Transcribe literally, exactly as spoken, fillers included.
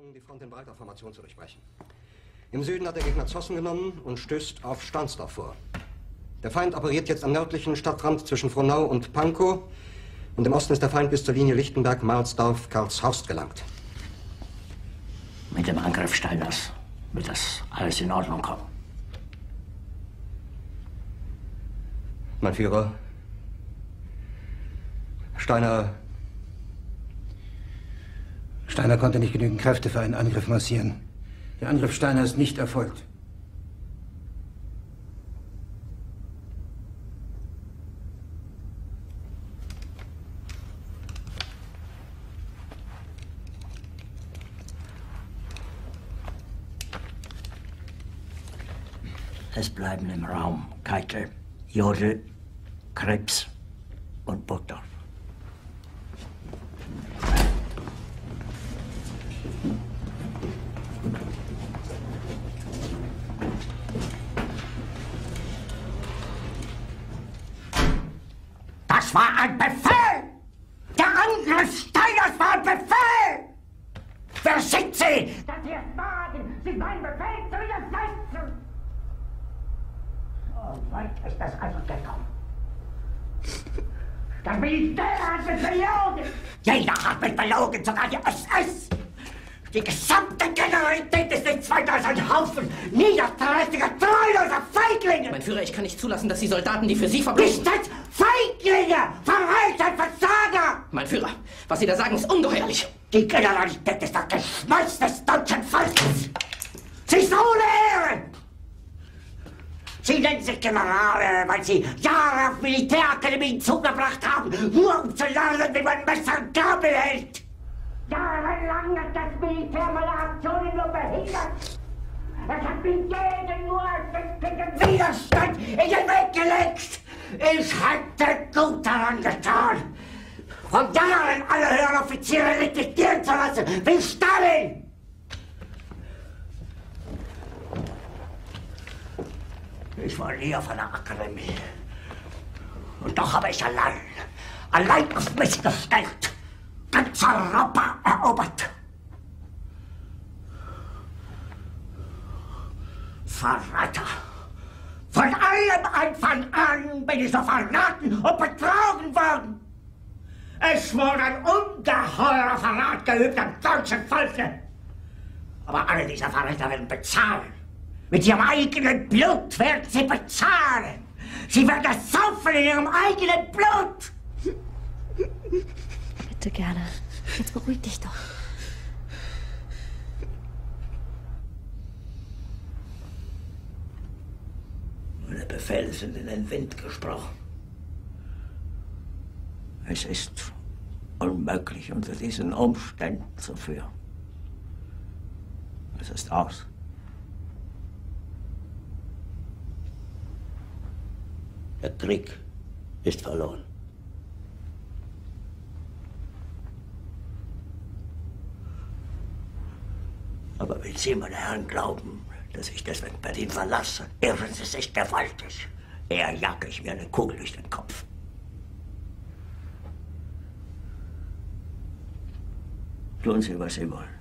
begonnen, die Front in breiter Formation zu durchbrechen. Im Süden hat der Gegner Zossen genommen und stößt auf Stahnsdorf vor. Der Feind operiert jetzt am nördlichen Stadtrand zwischen Frohnau und Pankow. Und im Osten ist der Feind bis zur Linie Lichtenberg-Marsdorf-Karlshorst gelangt. Mit dem Angriff Steiners wird das alles in Ordnung kommen. Mein Führer, Steiner... Steiner konnte nicht genügend Kräfte für einen Angriff massieren. Der Angriff Steiner ist nicht erfolgt. Es bleiben im Raum Keitel, Jodl, Krebs und Burgdorf. Das war ein Befehl! Der Angriff Steiners war ein Befehl! Wer sind Sie, dass Sie es wagen, sich meinen Befehl zu widersetzen? So weit ist das also gekommen. Das Militär hat mich belogen! Jeder hat mich belogen, sogar die S S! Die gesamte Generalität ist nichts weiter als ein Haufen niederträchtiger, treuloser Feiglinge! Mein Führer, ich kann nicht zulassen, dass die Soldaten, die für Sie verbringen... Nicht als Feiglinge! Verreiter, Versager! Mein Führer, was Sie da sagen, ist ungeheuerlich! Die Generalität ist das Geschmolz des deutschen Volkes! Sie ist ohne Ehre! Sie nennen sich Generale, weil Sie Jahre auf Militärakademien zugebracht haben, nur um zu lernen, wie man Messer und Gabel hält! Jahrelang hat das Militär meine Aktionen nur behindert! Es hat mir jeden nur ersichtlichen Widerstand in den Weg gelegt! Ich hätte gut daran getan, von Jahren alle höheren Offiziere liquidieren zu lassen, wie Stalin! Ich war nie auf einer Akademie. Und doch habe ich allein, allein auf mich gestellt, ganz Europa erobert. Verräter! Von allem Anfang an bin ich so verraten und betrogen worden. Es wurde ein ungeheurer Verrat geübt am deutschen Volke. Aber alle diese Verräter werden bezahlen. Mit ihrem eigenen Blut werden sie bezahlen. Sie werden es saufen in ihrem eigenen Blut. Bitte gerne. Jetzt beruhig dich doch. Meine Befehle sind in den Wind gesprochen. Es ist unmöglich, unter diesen Umständen zu führen. Es ist aus. Der Krieg ist verloren. Aber wenn Sie, meine Herren, glauben, dass ich deswegen Berlin verlasse, irren Sie sich gewaltig. Eher jage ich mir eine Kugel durch den Kopf. Tun Sie, was Sie wollen.